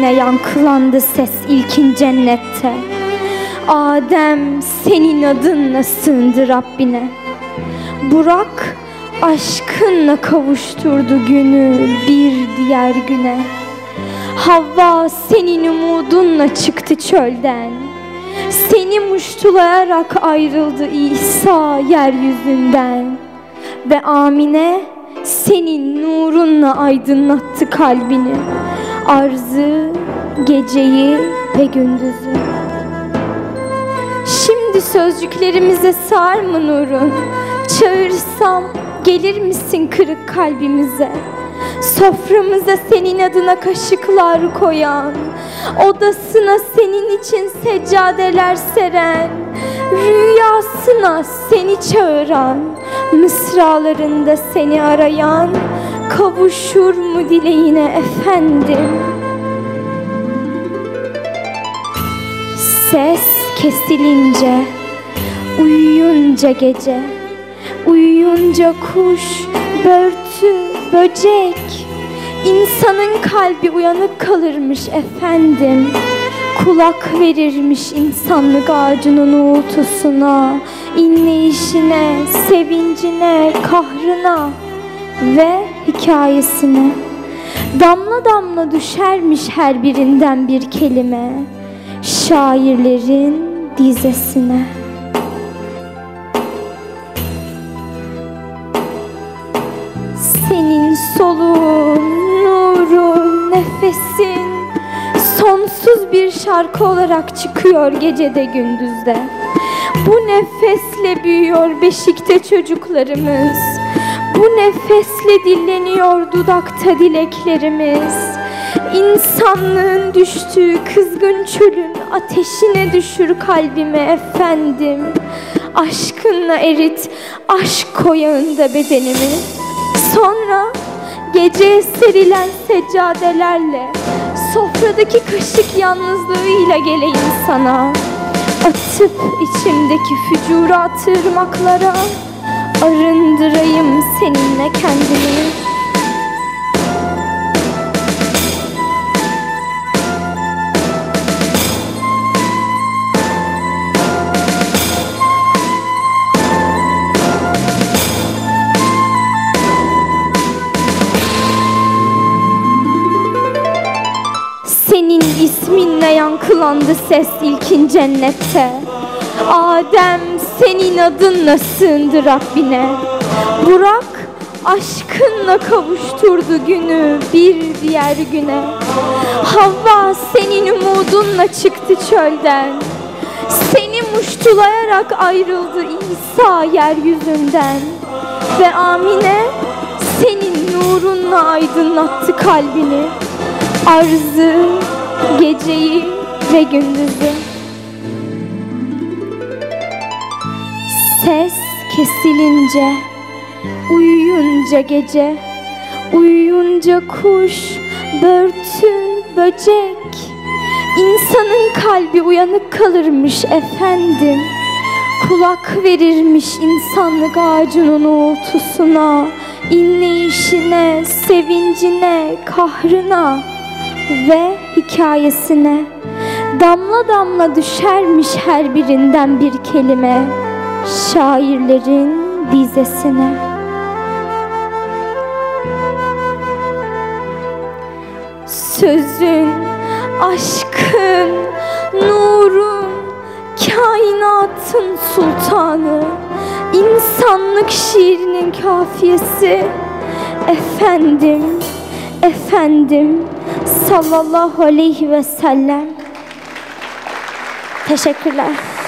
isminle yankılandı ses ilkin cennette. Adem senin adınla sığındı Rabbine. Burak aşkınla kavuşturdu günü bir diğer güne. Havva senin umudunla çıktı çölden. Seni muştulayarak ayrıldı İsa yeryüzünden. Ve Amine senin nurunla aydınlattı kalbini, arzı, geceyi ve gündüzü. Şimdi sözcüklerimize sığar mı nurun? Çağırsam gelir misin kırık kalbimize? Soframıza senin adına kaşıklar koyan, odasına senin için seccadeler seren, rüyasına seni çağıran, mısralarında seni arayan, kavuşur mu dileğine efendim? Ses kesilince, uyuyunca gece, uyuyunca kuş, börtü, böcek, insanın kalbi uyanık kalırmış efendim. Kulak verirmiş insanlık ağacının uğultusuna, inleyişine, sevincine, kahrına ve hikayesine. Damla damla düşermiş her birinden bir kelime, şairlerin dizesine. Senin soluğun, nurun, nefesin sonsuz bir şarkı olarak çıkıyor gecede gündüzde. Bu nefesle büyüyor beşikte çocuklarımız. Bu nefesle dilleniyor dudakta dileklerimiz. İnsanlığın düştüğü kızgın çölün ateşine düşür kalbime efendim. Aşkınla erit aşk koyağında bedenimi. Sonra geceye serilen seccadelerle, sofradaki kaşık yalnızlığıyla geleyim sana. Atıp içimdeki fücurat ırmaklara, arındırayım seninle kendimi. Senin isminle yankılandı ses ilkin cennette. Adem senin adınla sığındı Rabbine. Burak aşkınla kavuşturdu günü bir diğer güne. Havva senin umudunla çıktı çölden. Seni muştulayarak ayrıldı İsa yeryüzünden. Ve Amine senin nurunla aydınlattı kalbini, arzı, geceyi ve gündüzü. Ses kesilince, uyuyunca gece, uyuyunca kuş, börtü, böcek, insanın kalbi uyanık kalırmış efendim. Kulak verirmiş insanlık ağacının uğultusuna, inleyişine, sevincine, kahrına ve hikayesine. Damla damla düşermiş her birinden bir kelime, şairlerin dizesine. Sözün, aşkın, nurun, kainatın sultanı, insanlık şiirinin kafiyesi efendim, efendim sallallahu aleyhi ve sellem. Teşekkürler.